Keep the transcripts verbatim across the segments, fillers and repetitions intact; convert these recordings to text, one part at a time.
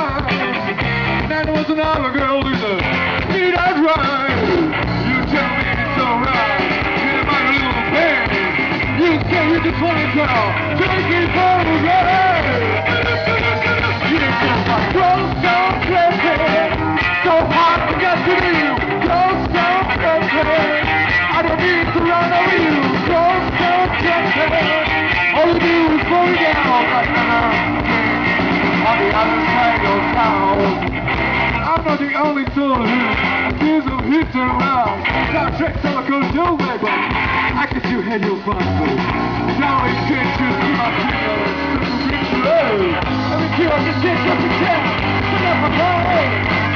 And that was another girl who said, see that's right. You tell me it's alright. Get in my little pen. You say you just want to tell. Take me for a ride. You just like close so crazy. So hard to get to you. Close so crazy. I don't need to run over you. Close so crazy. All you do is pull me down like now. On the other side of town. I'm not the only soul who accused of hitting around. Now check silicone too, baby. I can still head your front foot. Now it's good to see my fingers. Super big slow. Let me kill the shit just to check. Put up my body.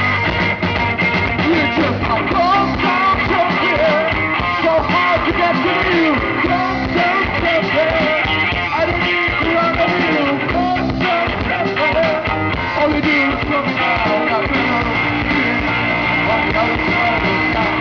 You just a long time here. So hard to get to you. Don't so simple. I don't need to run over you. Don't so simple. All you do is put me down. I've been on the other side of town.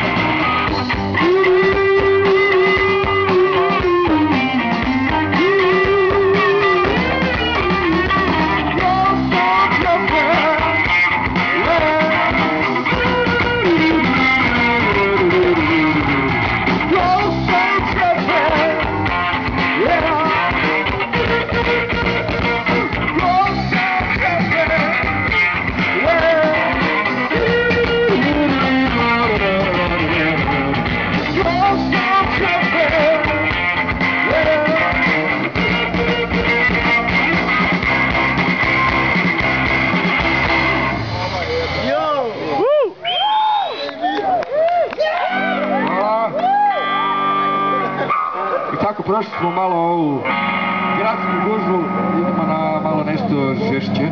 Tako, prošli smo malo ovu gradsku gužvu, idemo na malo nešto žešće.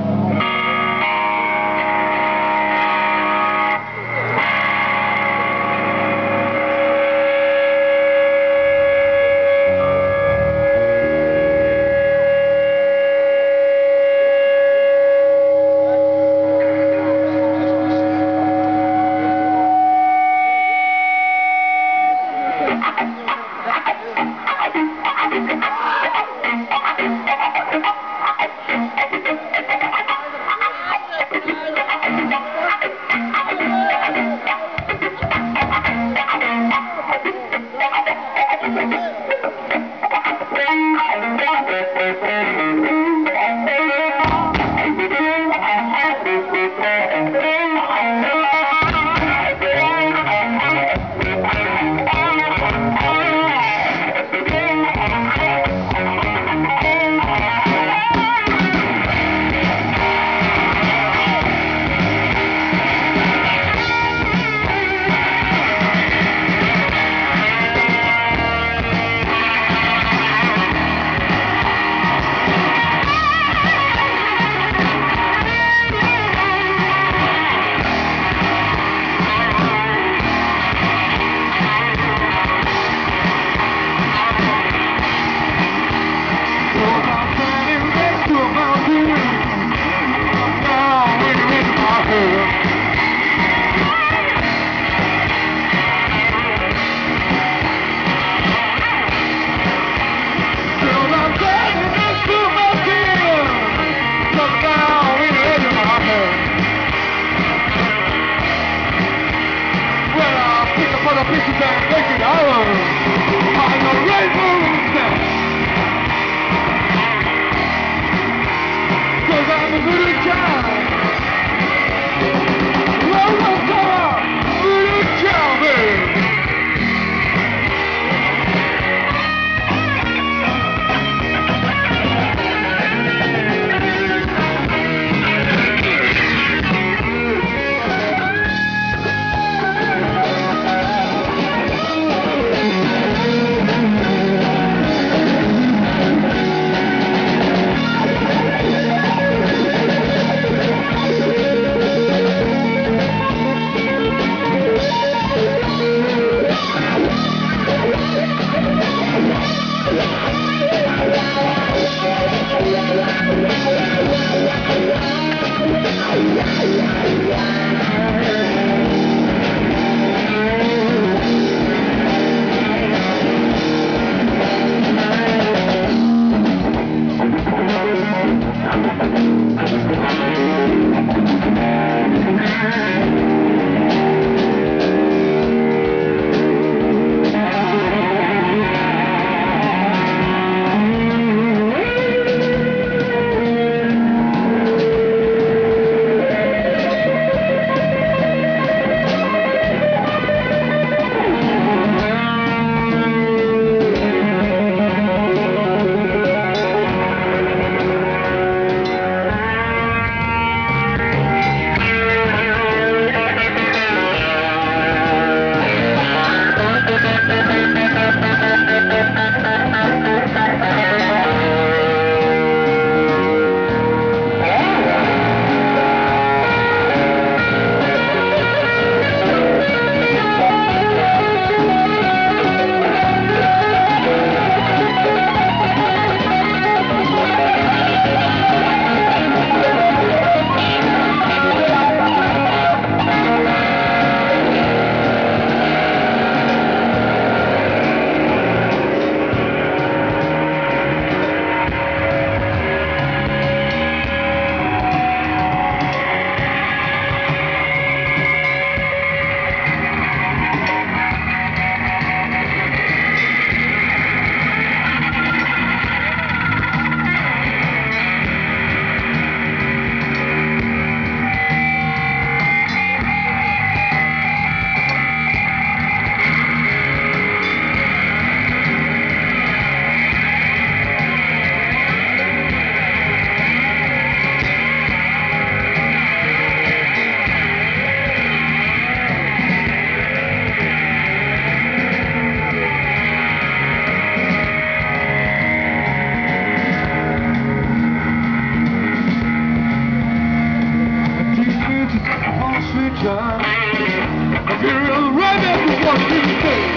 time. I get real right back to what you say.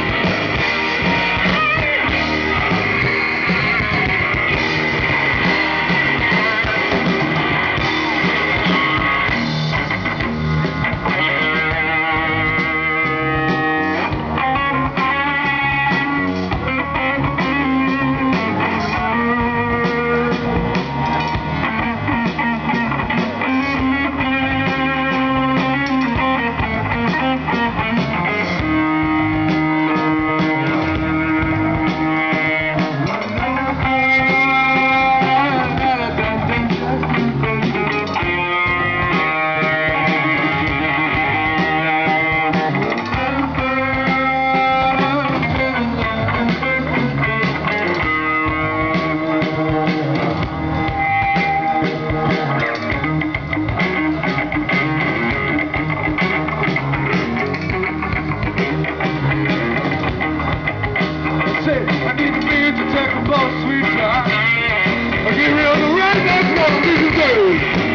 I need to be to take a bus, sweet time. I get real to right next one to the day.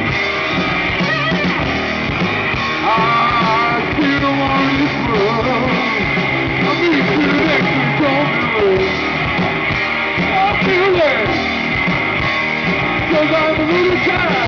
I feel the one in this world. I need to the next one, don't feel it. I feel it. Cause I'm a little tired.